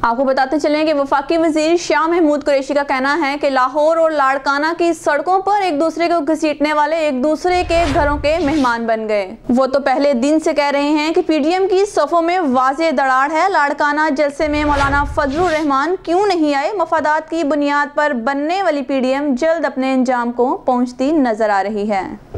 आपको बताते चलें कि वफाकी वजीर शाह महमूद कुरैशी का कहना है कि लाहौर और लाड़काना की सड़कों पर एक दूसरे को घसीटने वाले एक दूसरे के घरों के मेहमान बन गए। वो तो पहले दिन से कह रहे हैं कि पीडीएम की सफ़ों में वाज़ेह दरार है। लाड़काना जलसे में मौलाना फजलुर रहमान क्यों नहीं आए? मफादात की बुनियाद पर बनने वाली पीडीएम जल्द अपने अंजाम को पहुँचती नजर आ रही है।